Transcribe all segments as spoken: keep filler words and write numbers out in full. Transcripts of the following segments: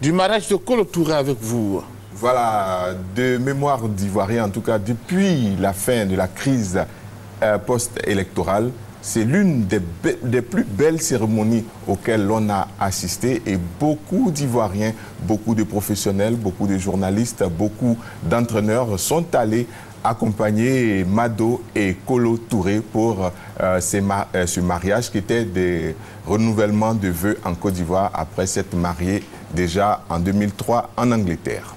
du mariage de Kolo Touré avec vous. Voilà, de mémoire d'Ivoirien, en tout cas, depuis la fin de la crise euh, post-électorale, c'est l'une des, des plus belles cérémonies auxquelles l'on a assisté et beaucoup d'Ivoiriens, beaucoup de professionnels, beaucoup de journalistes, beaucoup d'entraîneurs sont allés accompagner Mado et Kolo Touré pour euh, ces ma euh, ce mariage qui était des renouvellements de vœux en Côte d'Ivoire après s'être marié déjà en deux mille trois en Angleterre.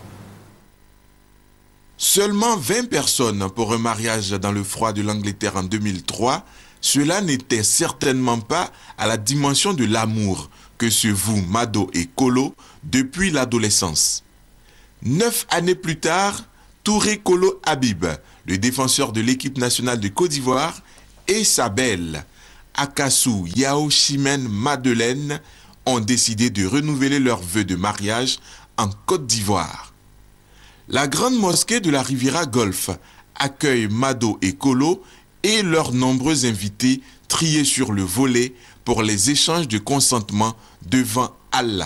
Seulement vingt personnes pour un mariage dans le froid de l'Angleterre en deux mille trois, cela n'était certainement pas à la dimension de l'amour que se vouent Mado et Kolo depuis l'adolescence. Neuf années plus tard, Touré Kolo Habib, le défenseur de l'équipe nationale de Côte d'Ivoire, et sa belle, Akassou Yao Chimène Madeleine, ont décidé de renouveler leurs vœux de mariage en Côte d'Ivoire. La grande mosquée de la Riviera Golf accueille Mado et Kolo et leurs nombreux invités triés sur le volet pour les échanges de consentement devant Allah.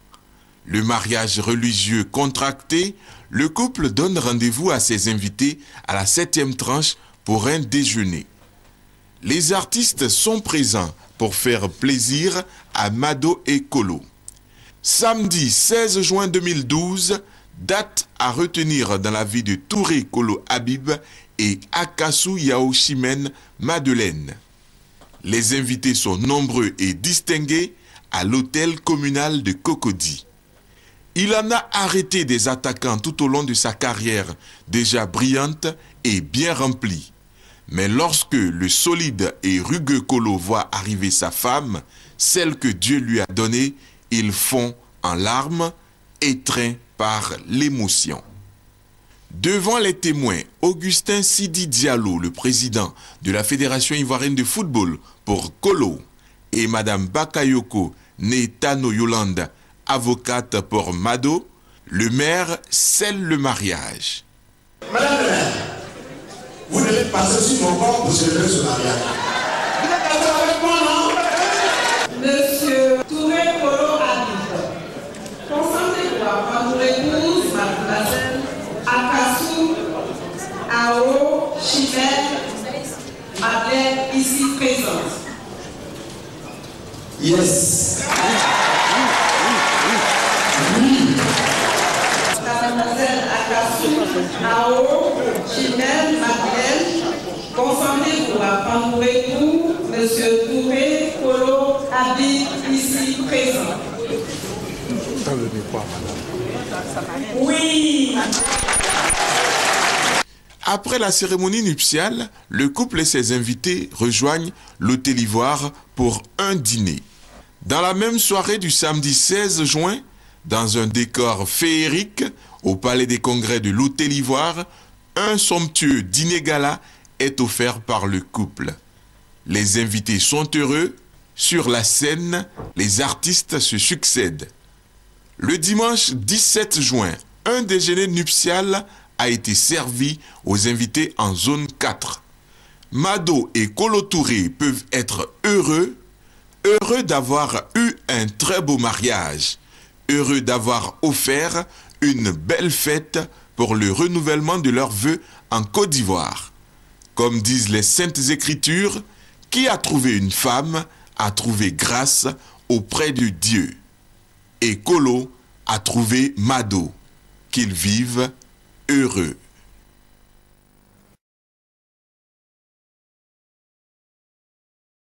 Le mariage religieux contracté, le couple donne rendez-vous à ses invités à la septième tranche pour un déjeuner. Les artistes sont présents pour faire plaisir à Mado et Kolo. Samedi seize juin deux mille douze, date à retenir dans la vie de Touré Kolo Habib et Akassou Yao Chimène Madeleine. Les invités sont nombreux et distingués à l'hôtel communal de Cocody. Il en a arrêté des attaquants tout au long de sa carrière déjà brillante et bien remplie. Mais lorsque le solide et rugueux Kolo voit arriver sa femme, celle que Dieu lui a donnée, il fond en larmes, étreint par l'émotion. Devant les témoins, Augustin Sidi Diallo, le président de la Fédération ivoirienne de football pour Kolo, et Madame Bakayoko Netano Yolande, avocate pour Mado, le maire scelle le mariage. Madame le maire, vous devez passer sur mon corps pour célébrer ce mariage. Vous êtes d'accord avec moi, non? Monsieur Touré Kolo Habib, consentez-vous à prendre épouse mademoiselle Akassou Ao Chimène Madeleine ici présente. Yes. Mademoiselle Akassou Ao Chimène Madeleine, consentez-vous à prendre époux Monsieur Touré Kolo Habib ici présent. Oui. Après la cérémonie nuptiale, le couple et ses invités rejoignent l'Hôtel Ivoire pour un dîner. Dans la même soirée du samedi seize juin, dans un décor féerique, au Palais des Congrès de l'Hôtel Ivoire, un somptueux dîner gala est offert par le couple. Les invités sont heureux. Sur la scène, les artistes se succèdent. Le dimanche dix-sept juin, un déjeuner nuptial a été servi aux invités en zone quatre. Mado et Kolo Touré peuvent être heureux, heureux d'avoir eu un très beau mariage, heureux d'avoir offert une belle fête pour le renouvellement de leurs vœux en Côte d'Ivoire. Comme disent les Saintes Écritures, qui a trouvé une femme a trouvé grâce auprès de Dieu. Et Kolo a trouvé Mado, qu'ils vivent heureux.